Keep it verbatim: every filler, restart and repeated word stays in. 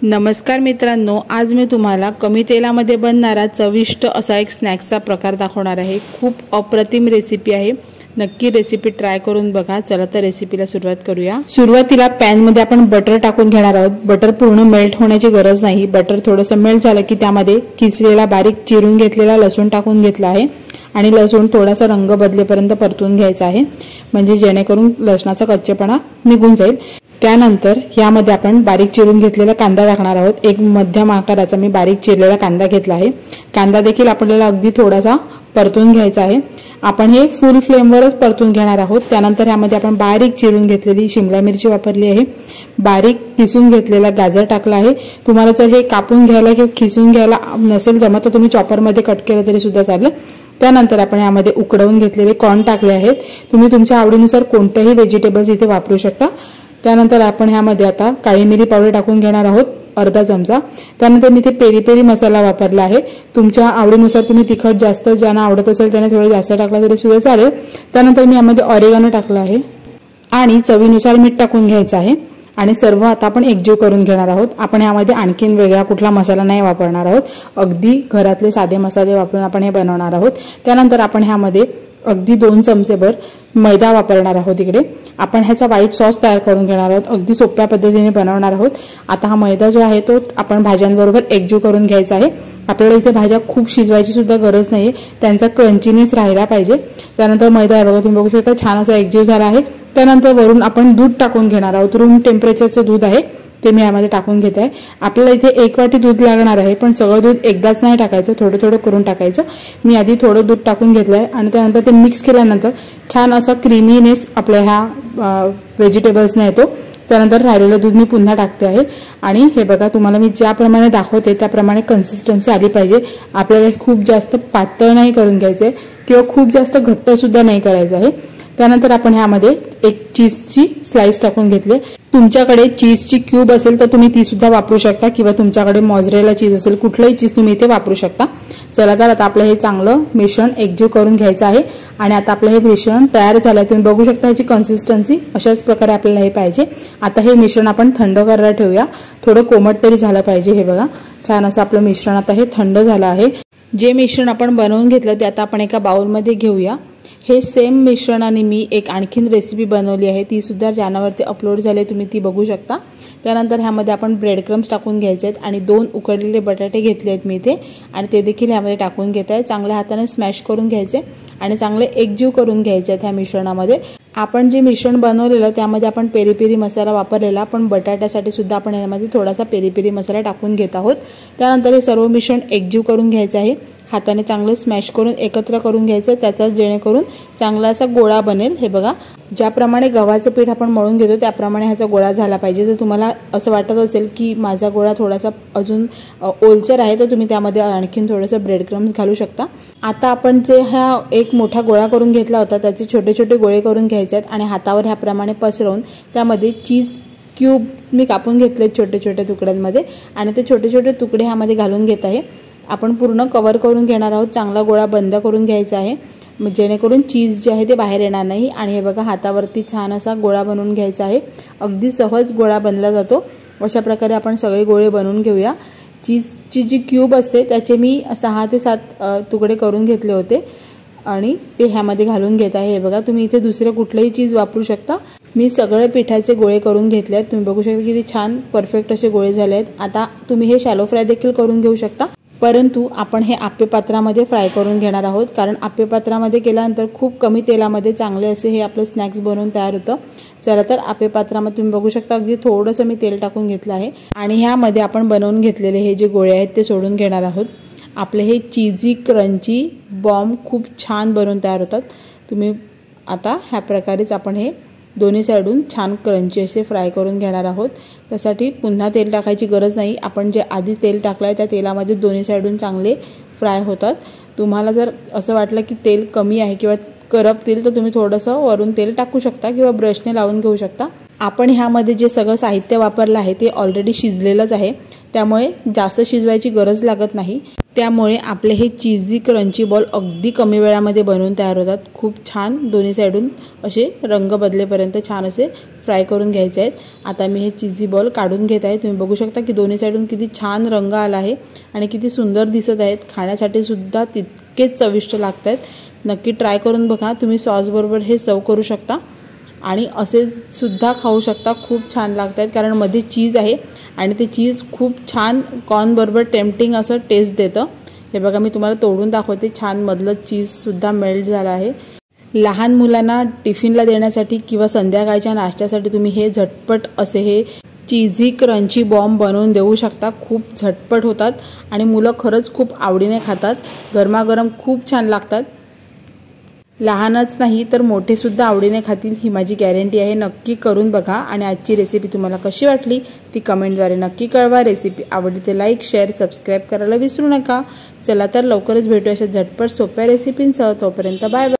नमस्कार मित्रांनो, आज मी तुम्हाला कमी तेलामध्ये बनणारा चविष्ट असा एक स्नॅक्सचा प्रकार दाखवणार आहे। खूप अप्रतिम रेसिपी आहे। नक्की रेसिपी ट्राय करून बघा। चला तर रेसिपीला सुरुवात करूया। सुरुवातीला पॅन मध्ये आपण बटर टाकून घेणार आहोत। बटर पूर्ण मेल्ट होण्याची गरज नाही। बटर थोडंसं मेल्ट झालं की त्यामध्ये किसलेला बारीक चिरून घेतलेला लसूण टाकून घेतला आहे आणि लसूण थोडासा रंग बदलेपर्यंत परतून घ्यायचा आहे, म्हणजे जेणेकरून लसणाचा कच्चेपणा निघून जाईल। त्यानंतर यामध्ये आपण बारीक चिरून घेतलेला कांदा टाकणार आहोत। एक मध्यम आकाराचा मी बारीक चिरलेला कांदा घेतला आहे। कांदा देखील आपल्याला अगदी थोडासा परतून घ्यायचा आहे। आपण हे फुल फ्लेमवरच परतून घेणार आहोत। त्यानंतर यामध्ये आपण बारीक चिरून घेतलेली शिमला मिरची वापरली आहे। बारीक किसून घेतलेला गाजर टाकला आहे। तुम्हाला जर हे कापून घ्यायला किंवा किसून घ्यायला नसेल जमत तर तुम्ही चॉपर मध्ये कट केलं तरी सुद्धा चालेल। त्यानंतर आपण यामध्ये उकडवून घेतलेले कॉर्न टाकले आहेत। तुम्ही तुमच्या आवडीनुसार कोणतेही व्हेजिटेबल्स इथे वापरू शकता। त्यानंतर आपण ह्यामध्ये आता काळी मिरी पावडर टाकून घेणार आहोत, अर्धा चमचा। त्यानंतर मी इथे पेरी पेरी मसाला वापरला आहे। तुमच्या आवडीनुसार तुम्ही तिखट जास्त ज्यांना आवडत असेल त्याने थोडं जास्त टाकला तरी सुद्धा चालेल। त्यानंतर मी यामध्ये ऑरेगानो टाकला आहे आणि चवीनुसार मीठ टाकून घ्यायचं आहे आणि सर्व आता आपण एकजीव करून घेणार आहोत। आपण यामध्ये आणखीन वेगळा कुठला मसाला नाही वापरणार आहोत। अगदी घरातले साधे मसाले वापरून आपण हे बनवणार आहोत। त्यानंतर आपण ह्यामध्ये अगदी दोन चमचेभर मैदा वापरणार आहोत। इकडे आपण ह्याचा व्हाईट सॉस तयार करून घेणार आहोत। अगदी सोप्या पद्धतीने बनवणार आहोत। आता हा मैदा जो आहे तो आपण भाज्यांबरोबर एकजीव करून घ्यायचा आहे। आपल्याला इथे भाज्या खूप शिजवायची सुद्धा गरज नाहीये, त्यांचा क्रंचीनेस राहिला पाहिजे। त्यानंतर मैदा बघा तुम्ही बघू शकता छान असा एकजीव झाला आहे। त्यानंतर वरून आपण दूध टाकून घेणार आहोत। रूम टेम्परेचरचं दूध आहे ते मी यामध्ये टाकून घेत आहे। आपल्याला इथे एक वाटी दूध लागणार आहे, पण सगळं दूध एकदाच नाही टाकायचं, थोडं थोडं करून टाकायचं। मी आधी थोडं दूध टाकून घेतलंय आणि त्यानंतर ते मिक्स केल्यानंतर छान असा क्रीमीनेस आपल्या ह्या व्हेजिटेबल्सने येतो। त्यानंतर राहिलेलं दूध मी पुन्हा टाकते आहे आणि हे बघा तुम्हाला मी ज्याप्रमाणे दाखवते त्याप्रमाणे कन्सिस्टन्सी आली पाहिजे। आपल्याला खूप जास्त पातळ नाही करून घ्यायचे किंवा खूप जास्त घट्ट सुद्धा नाही करायचं आहे। त्यानंतर आपण ह्यामध्ये एक चीजची स्लाइस टाकून घेतली। तुमच्याकडे चीजची क्यूब असेल तर तुम्ही ती सुद्धा वापरू शकता किंवा तुमच्याकडे मोझरेला चीज असेल कुठलंही चीज तुम्ही इथे वापरू शकता। चला तर आता आपलं हे चांगलं मिश्रण एकजीव करून घ्यायचं आहे आणि आता आपलं हे मिश्रण तयार झालंय। तुम्ही बघू शकता याची कन्सिस्टन्सी अशाच प्रकारे आपल्याला हे पाहिजे। आता हे मिश्रण आपण थंड करायला ठेवूया, थोडं कोमट तरी झालं पाहिजे। हे बघा छान असं आपलं मिश्रण आता हे थंड झालं आहे। जे मिश्रण आपण बनवून घेतलं ते आता आपण एका बाउलमध्ये घेऊया। हे सेम मिश्रणाने मी एक आणखीन रेसिपी बनवली आहे, ती सुद्धा चॅनलवरती अपलोड झाली, तुम्ही ती बघू शकता। त्यानंतर ह्यामध्ये आपण ब्रेड क्रम्स टाकून घ्यायचे आहेत आणि दोन उकडलेले बटाटे घेतले आहेत मी इथे आणि ते देखील ह्यामध्ये टाकून घेत आहे। चांगल्या हाताने स्मॅश करून घ्यायचे आणि चांगले एकजीव करून घ्यायचे आहेत ह्या मिश्रणामध्ये। आपण जे मिश्रण बनवलेलं त्यामध्ये आपण पेरी पेरी मसाला वापरलेला, पण बटाट्यासाठी सुद्धा आपण यामध्ये थोडासा पेरी पेरी मसाला टाकून घेत आहोत। त्यानंतर हे सर्व मिश्रण एकजीव करून घ्यायचं आहे। हाताने चांगलं स्मॅश करून एकत्र करून घ्यायचं, त्याचा जेणेकरून चांगला असा गोळा बनेल। हे बघा ज्याप्रमाणे गव्हाचं पीठ आपण मळून घेतो त्याप्रमाणे ह्याचा गोळा झाला पाहिजे। जर तुम्हाला असं वाटत असेल की माझा गोळा थोडासा अजून ओलसर आहे तर तुम्ही त्यामध्ये आणखीन थोडंसं ब्रेड क्रम्स घालू शकता। आता आपण जे हा एक मोठा गोळा करून घेतला होता त्याचे छोटे छोटे गोळे करून घ्यायचे आहेत आणि हातावर ह्याप्रमाणे पसरवून त्यामध्ये चीज क्यूब मी कापून घेतले छोटे छोटे तुकड्यांमध्ये आणि ते छोटे छोटे तुकडे ह्यामध्ये घालून घेत आहे। आपण पूर्ण कव्हर करून घेणार आहोत, चांगला गोळा बंद करून घ्यायचा आहे जेणेकरून चीज जे आहे ते बाहेर येणार नाही। आणि हे बघा हातावरती छान असा गोळा बनवून घ्यायचा आहे। अगदी सहज गोळा बनला जातो। अशा प्रकारे आपण सगळे गोळे बनवून घेऊया। चीजची जी क्यूब असते त्याचे मी सहा ते सात तुकडे करून घेतले होते आणि ते ह्यामध्ये घालून घेत आहे। हे बघा तुम्ही इथे दुसरे कुठलेही चीज वापरू शकता। मी सगळे पिठाचे गोळे करून घेतले आहेत, तुम्ही बघू शकता किती छान परफेक्ट असे गोळे झाले आहेत। आता तुम्ही हे शॅलो फ्राय देखील करून घेऊ शकता, परंतु आपण हे आप्पे पात्रामध्ये फ्राय करून घेणार आहोत, कारण आप्पे पात्रामध्ये केल्यानंतर खूप कमी तेलामध्ये चांगले असे हे आपले स्नॅक्स बनवून तयार होतं। चला तर आप्पे पात्रामध्ये तुम्ही बघू शकता अगदी थोडंसं मी तेल टाकून घेतलं आहे आणि ह्यामध्ये आपण बनवून घेतलेले हे जे गोळे आहेत ते सोडून घेणार आहोत। आपले हे चीजी क्रंची बॉम्ब खूप छान बनवून तयार होतात। तुम्ही आता ह्या प्रकारेच आपण हे दोन्ही साइडून छान क्रंची असे फ्राय करून घेणार आहोत। त्यासाठी पुन्हा तेल टाकायची गरज नाही, आपण जे आधी तेल टाकलं आहे त्या तेलामध्ये दोन्ही साइडून चांगले फ्राय होतात। तुम्हाला जर असं वाटलं की तेल कमी आहे किंवा करपतील तर तुम्ही थोडंसं वरून तेल टाकू शकता किंवा ब्रशने लावून घेऊ शकता। आपण ह्यामध्ये जे सगळं साहित्य वापरलं आहे ते ऑलरेडी शिजलेलंच आहे, त्यामुळे जास्त शिजवायची गरज लागत नाही। त्यामुळे आपले हे चीजी क्रंची बॉल अगदी कमी वेळामध्ये बनवून तयार होतात। खूप छान दोन्ही साइडून असे रंग बदलेपर्यंत छान असे फ्राय करून घ्यायचे आहेत। आता मी हे चीजी बॉल काढून घेत आहे। तुम्ही बघू शकता की दोन्ही साइडून किती छान रंग आला आहे आणि किती सुंदर दिसत आहेत। खाण्यासाठी सुद्धा तितकेच चविष्ट लागतात। नक्की ट्राय करून बघा। तुम्ही सॉस बरोबर हे सर्व करू शकता आणि असे सुद्धा खाऊ शकता। खूप छान लागतात कारण मध्ये चीज आहे आणि ते चीज खूप छान कॉर्न बरोबर टेम्पटिंग असं टेस्ट देतं। हे बघा मी तुम्हाला तोडून दाखवते। छान मधलं चीज सुद्धा मेल्ट झालं आहे। लहान मुलांना टिफिनला देण्यासाठी किंवा संध्याकाळच्या नाश्त्यासाठी तुम्ही हे झटपट असे हे चीजी क्रंची बॉम्ब बनवून देऊ शकता। खूप झटपट होतात आणि मुलं खरंच खूप आवडीने खातात। गरमागरम खूप छान लागतात। लहानच नाही तर मोठे सुद्धा आवडीने खातील ही माझी गॅरंटी आहे। नक्की करून बघा आणि आजची रेसिपी तुम्हाला कशी वाटली ती कमेंटद्वारे नक्की कळवा। रेसिपी आवडली तर लाईक शेअर सबस्क्राईब करायला विसरू नका। चला तर लवकरच भेटू अशा झटपट सोप्या रेसिपींसह। तोपर्यंत बाय बाय।